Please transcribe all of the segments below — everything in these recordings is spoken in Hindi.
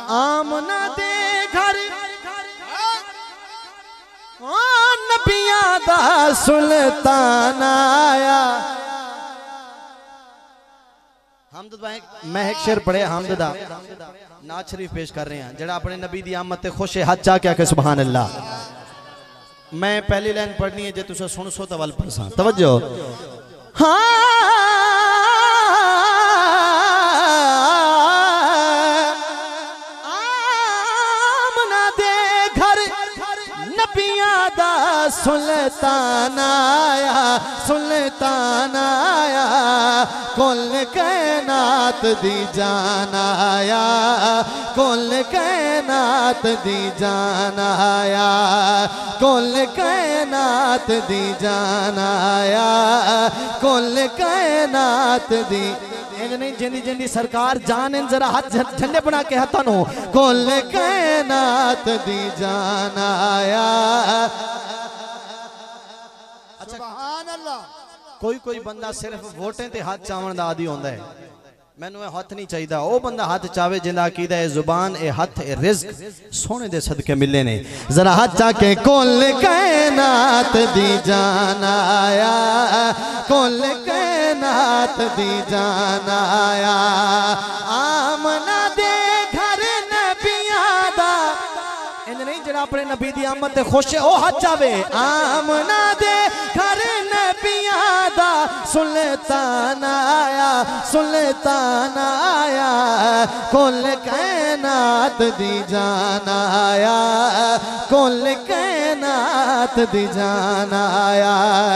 आमना दे घर नबियां दा सुल्तान आया। हमद मैं एक शेर पढ़े हमद दा नात शरीफ पेश कर रहे हैं जड़ा अपने नबी दी आमद ते खुश है हज चा क्या के सुभान अल्लाह। मैं पहली लाइन पढ़नी है जे तुसे सुन सो तो वल पढ़सा तवज्जो। हाँ आमना दे घर नबियां दा सुल्तान आया सुल्तान आया। कुल कायनात दी जान आया कुल कायनात दी जान आया कुल कायनात दी जान आया कुल कायनात दी नहीं जिंदी जिंदी सरकार जान जरा हाथ झंडे बना के हाथों नो कुल कायनात दी जान आया। सुभान अल्लाह। कोई बंदा सिर्फ वोटें ते हाथ चावण दा आदी होंदा है। मैनू हाथ नहीं चाहिए ओ बंदा हाथ चावे जिंदा अकीदा है जुबान ए हाथ ए रिज़्क सोने दे सदके मिले ने। जरा हाथ चाके कुल कायनात दी जान आया कुल कायनात दी जान आया। आमना दे घर नबियां दा इंज नहीं जरा अपने नबी दी आमद ते खुश है ओ हाथ चावे। आमना दे घर नबियां दा सुल्तान आया सुल्तान आया। कुल कायनात दी जान आया कुल कायनात दी जान आया।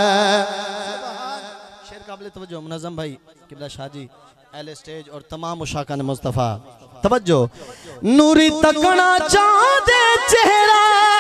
शेर काबिल तवज्जो मुनज़्ज़म भाई किबला शाह जी अहले स्टेज और तमाम मुशाकान मुस्तफ़ा तवज्जो। नूरी तकना चांदे चेहरा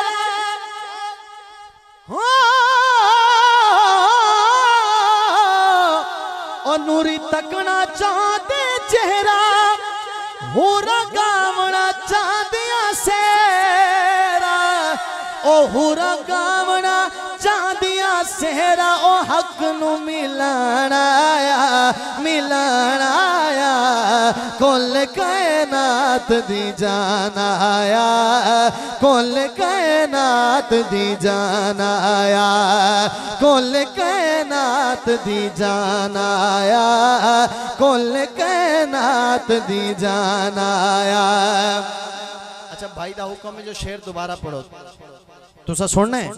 और नूरी तकना चांदे चेहरा हुरा गावना चांदिया सेरा ओ हुरा गावना चांदिया सेरा ओ हक नू मिलाना आया मिलाना आया। कुल कायनात दी जान आया कुल कायनात दी जान आया कुल कायनात दी जान आया कुल कायनात दी जान आया। अच्छा भाई दा हुक्म है जो शेर दोबारा पढ़ो तुसा सुनना है।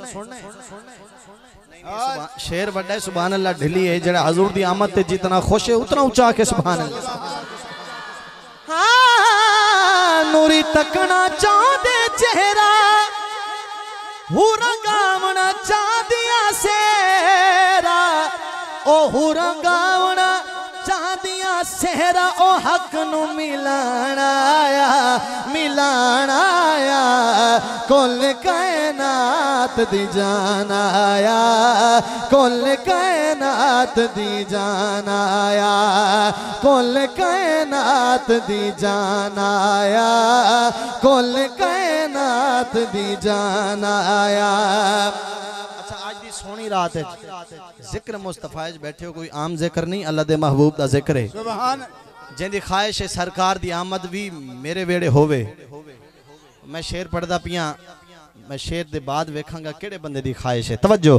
शेर बड़ा है सुभान अल्लाह ढिली है जड़ा हजूर दी आमद ते जितना खुश है उतना ऊंचा के सुभान अल्लाह। हाँ नूरी तकना चांदे चेहरा हुरा गावना चांदिया सेरा ओ हुरा गावना चांदिया सेहरा ओ हक नू मिलाना आया मिलाना आया। कुल कायनात दी जान आया कुल कायनात दी जान आया कुल कायनात दी जान आया कुल कायनात दी जान आया। अच्छा आज दी सोनी रात है जिक्र मुस्तफा बैठे हो कोई आम जिक्र नहीं अल्लाह दे महबूब दा जिक्र है। सुभान जिंदी ख्वाहिश है सरकार दी आमद भी मेरे वेड़े होवे। मैं शेर पढ़दा पिया मैं शेर दे बाद वेखांगा केड़े बंदे दी ख्वाहिश है तवज्जो।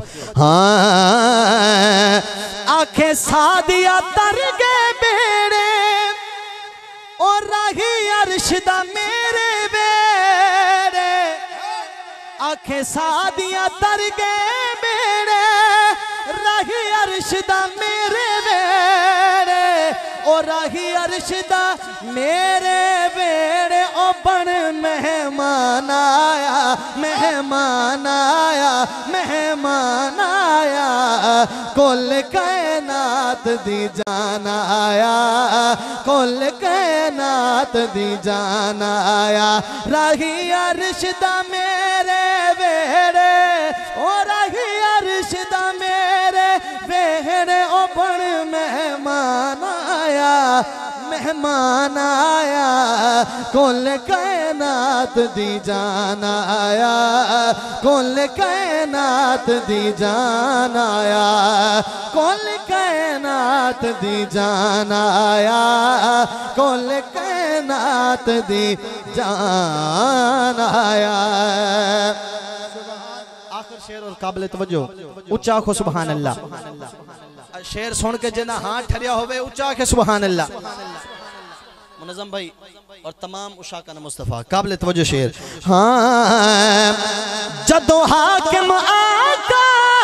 हाँ आखे सादिया तर गए बेड़े और राही अर्श दा मेरे बेड़े आखे सादिया तर गए बेड़े राही अर्श दा मेरे बेड़े और राही अर्श दा मेरे बेड़े ओ बन मेहमान आया मेहमान आया मेहमान आया। कुल कायनात दी जान आया कुल कायनात दी जान आया। राही अर्श दा मेरे बेड़े ओ राही अर्श दा मेरे बेड़े ओ बन मेहमान आया मेहमान आया। कुल कायनात दी जान आया कुल कायनात दी जान आया कुल कायनात दी जान आया कुल कायनात दी जान आया। आखिर शेर और काबिल तवज्जो उच्चा आखो सुभान अल्लाह। शेर सुन के जना हाथ ठरिया होवे उच्चा के सुभान अल्लाह। मुनज़्ज़म भाई और तमाम उशाकान मुस्तफ़ा काबिल तवज्जो शेर। हाँ जदों हाकिम आका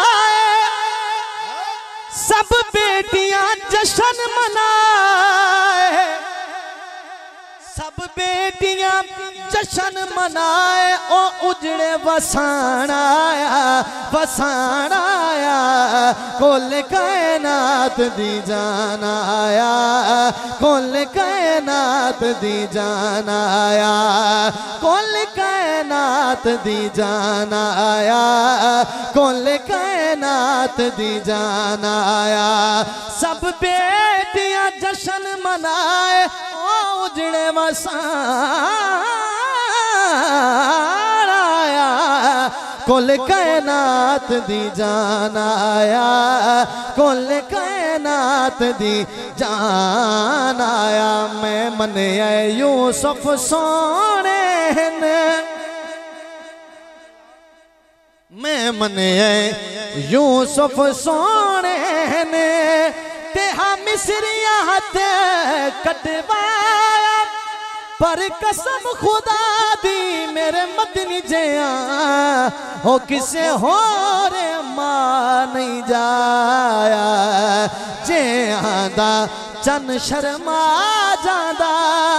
सब बेटियां जश्न मनाए, सब बेटियां जश्न मनाए ओ उजड़े वसाणाया वसाणाया कुल कायनात दी जान आया, कुल कायनात दी जान आया, कुल कायनात दी जान आया, कुल कायनात दी जान आया। सब बेटियां जश्न मनाए ओ उजड़े वसाणाया कुल कायनात दी जान आया, कुल कायनात दी जान आया। मैं मने यूसुफ सोने ने, मैं मने यूसुफ सोने ने तेहा मिस्रिया हाथ कटवाया, पर कसम खुदा दी मेरे मदनी जया हो किसे हो रे मां नहीं जाया। जे आंदा चन शर्मा जांदा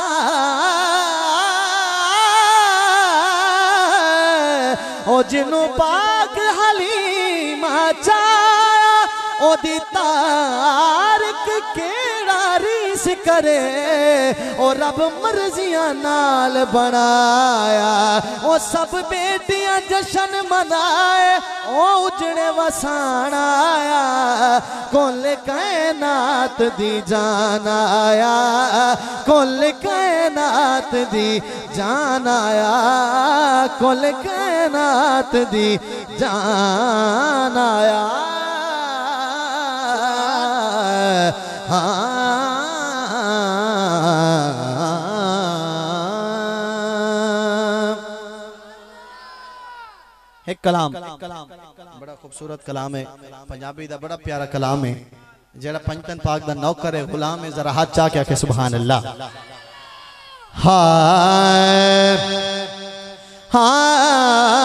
ओ जिन्नू पाक हलीमा चाया ओदी तारक केड़ा रीस करे ओ रब मर्जियां नाल बनाया। ओ सब बेटियां जश्न मनाए ओ उजड़े वसाणाया कुल कायनात दी जान आया, कुल कायनात दी जान आया, कुल कायनात दी जान आया। एक कलाम बड़ा खूबसूरत कलाम है, पंजाबी दा बड़ा प्यारा कलाम है, जेड़ा पंचतन पाक दा नौकर है गुलाम है। जरा हाथ चा के सुभान अल्लाह। हाय हाय